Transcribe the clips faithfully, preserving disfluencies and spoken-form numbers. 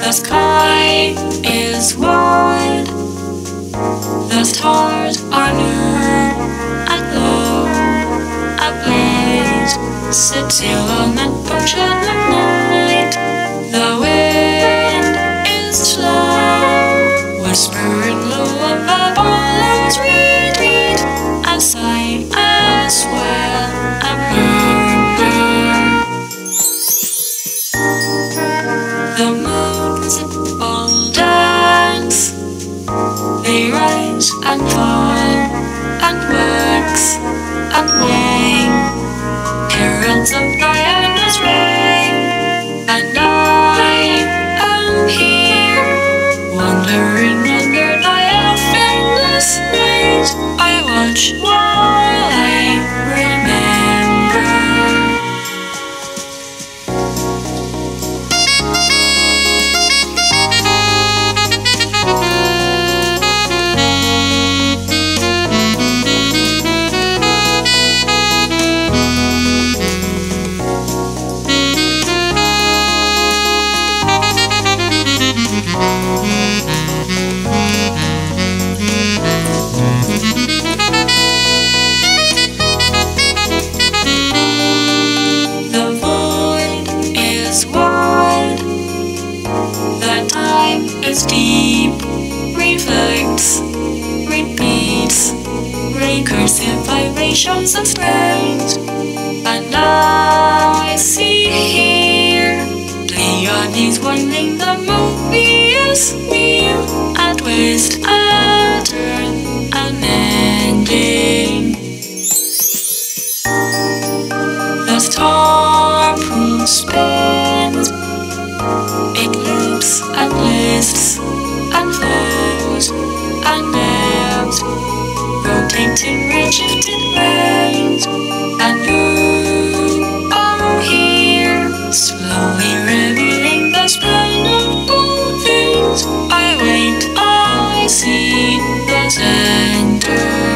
The sky is wide, the stars are new and low, ablaze, sit still on an ocean of night. The wind is slow, whispering low above all its retreat. A sigh as well, a murmur. The moons all dance, they rise and fall, and wax and wane, heralds of Diana's reign. And I am here, wandering under Diana's endless night. I watch while I remember. Is deep, reflects, repeats, recursive vibrations of strength. And I see here Pleiades winding the Mobius wheel, a twist, a turn, an ending. The star pool spins, it loops and lists and flows and ebbs, rotating reshifted rains. And you are here, slowly revealing the splendor of all things. I wait, I see the center.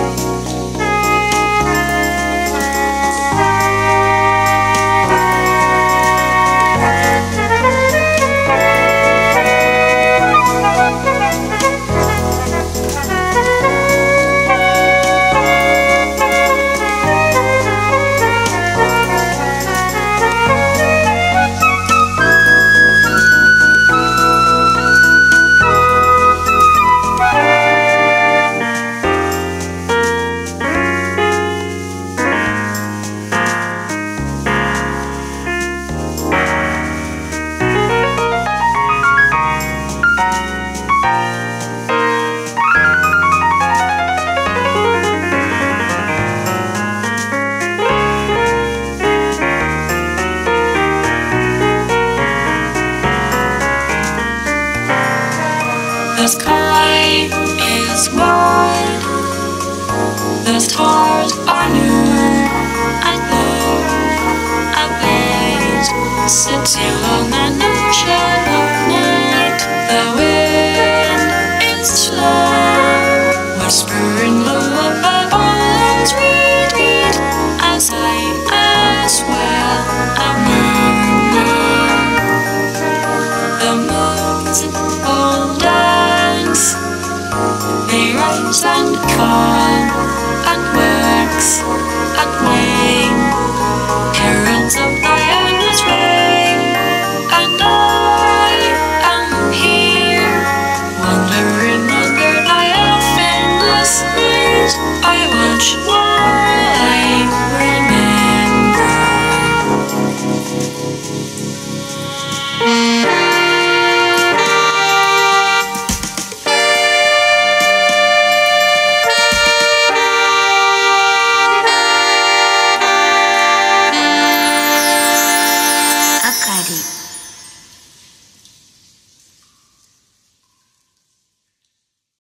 The sky is wide, the stars are new and low, ablaze, sit still on an ocean of night. The wind is slow, whispering low above all its retreat. A sigh as well, a murmur. The moons all dance, they rise and fall, and wax and wane.